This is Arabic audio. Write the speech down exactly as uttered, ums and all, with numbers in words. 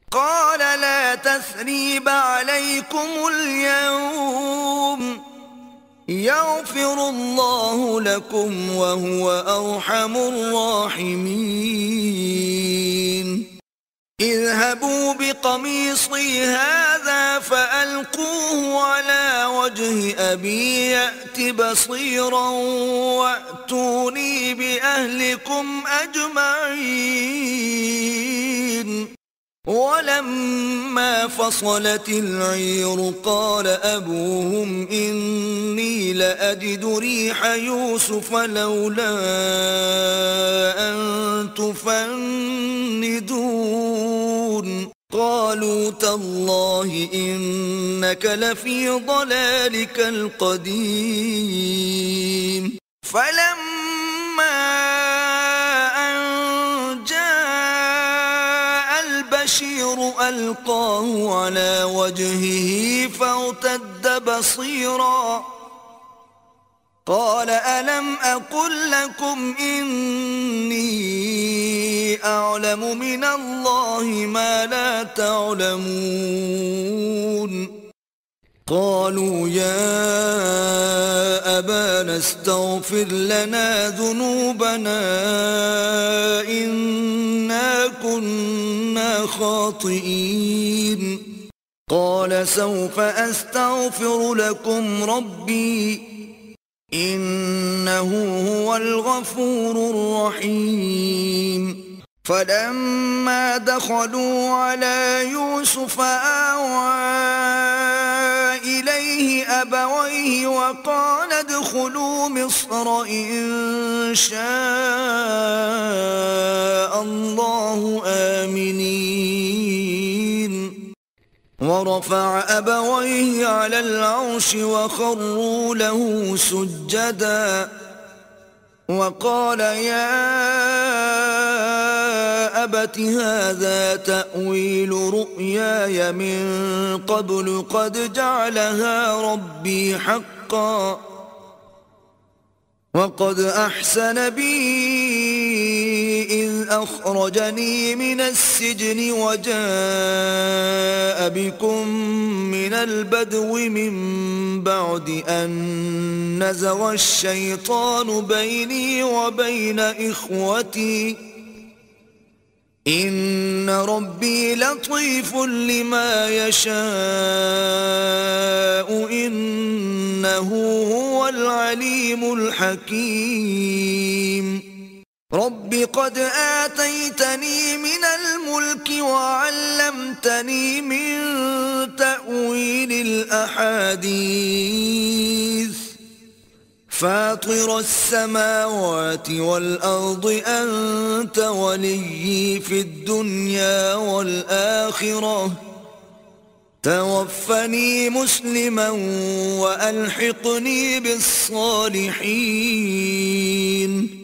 قال لا تثريب عليكم اليوم يغفر الله لكم وهو أرحم الراحمين. اذهبوا بقميصي هذا فألقوه على وجه أبي يأت بصيرا وأتوني بأهلكم أجمعين. ولما فصلت العير قال أبوهم إني لأجد ريح يوسف لولا أن تفندون قالوا تالله إنك لفي ضلالك القديم. فلما البشير ألقاه على وجهه فارتد بصيرا قال ألم أقل لكم إني أعلم من الله ما لا تعلمون. قالوا يا أبانا استغفر لنا ذنوبنا إنا كنا خاطئين. قال سوف أستغفر لكم ربي إنه هو الغفور الرحيم. فلما دخلوا على يوسف آوى إليه أبويه وقال ادخلوا مصر إن شاء الله آمنين. ورفع أبويه على العرش وخروا له سجدا وقال يا أبت هذا تأويل رؤياي من قبل قد جعلها ربي حقا وقد أحسن بي إذ أخرجني من السجن وجاء بكم من البدو من بعد أن نزغ الشيطان بيني وبين إخوتي إن ربي لطيف لما يشاء إنه هو العليم الحكيم. رب قد آتيتني من الملك وعلمتني من تأويل الأحاديث فاطر السماوات والأرض أنت وليي في الدنيا والآخرة توفني مسلما وألحقني بالصالحين.